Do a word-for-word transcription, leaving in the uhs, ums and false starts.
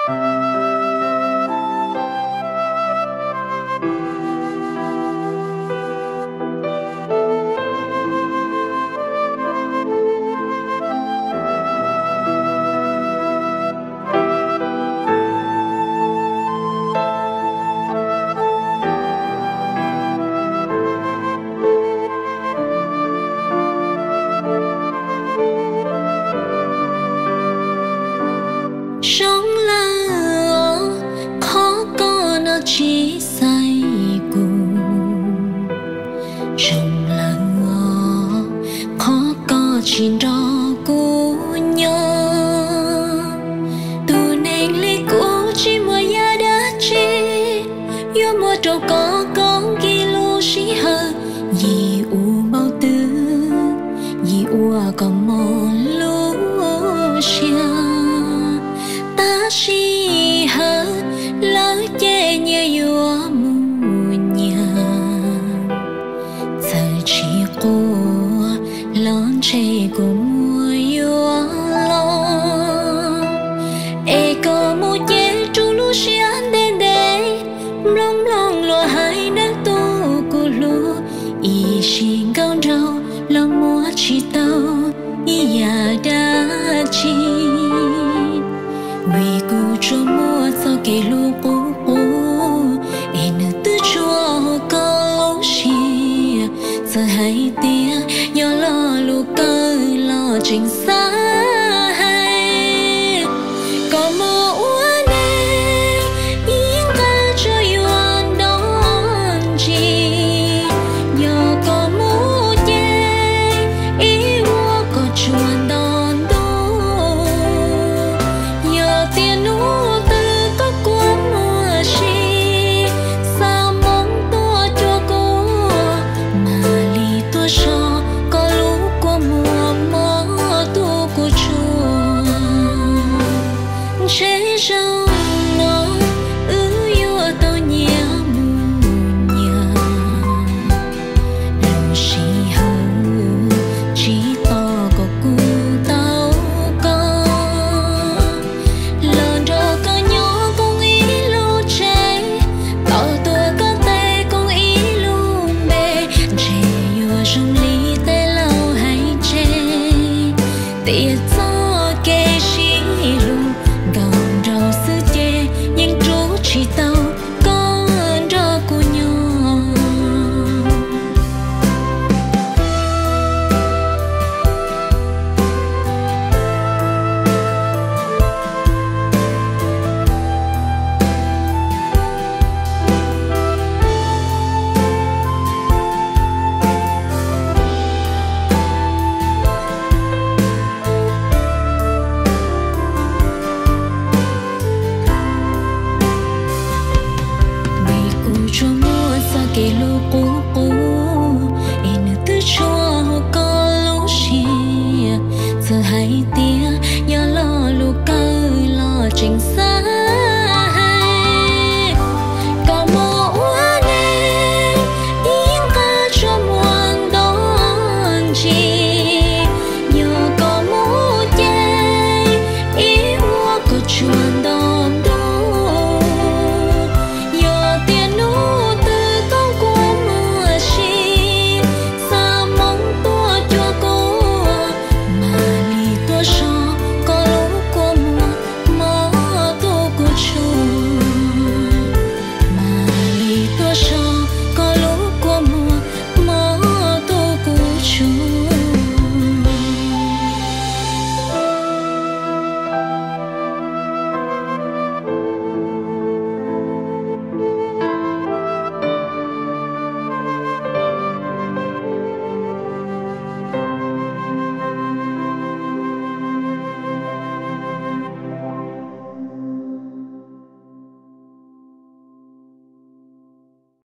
sống là khó có nó chỉ say cùng sống là khó có chỉ đó của nhau tu nên lý cũ chỉ mua ya đã chi yêu mua trâu có con ghi lu sĩ hờ gì u bao tư gì u còn mò lu xia si hơ lỡ che như vua mù nhà giờ chỉ cô lon che của mùa vua lo e có một chế chú lu xian đen đen long long lo hai nắng tu của lu y xin cao trâu lo mua chỉ tàu y ya đã chi vì cô cho mua sao kể lu cô cô em nữ tư chúa có xì giờ hay tia nhớ lo lu cơ lo chính xác có mơ uốn em yên ta cho yuan đón chi nhớ có mũ nhé ý vua có chuan đón đô nhớ tiền nụ từ có cuốn mùa chi sao mong tua cho cô mà lì tua cho có lũ của mùa mơ tu của chùa chế rau nó ư yêu tao nhớ mù nhà lu xì hầu chỉ to có cu tao có lần đầu có nhớ con ý lu chế tao tua có tay con ý lu bê chế yêu trong lý tay lâu hay chế tiệt gió kê xì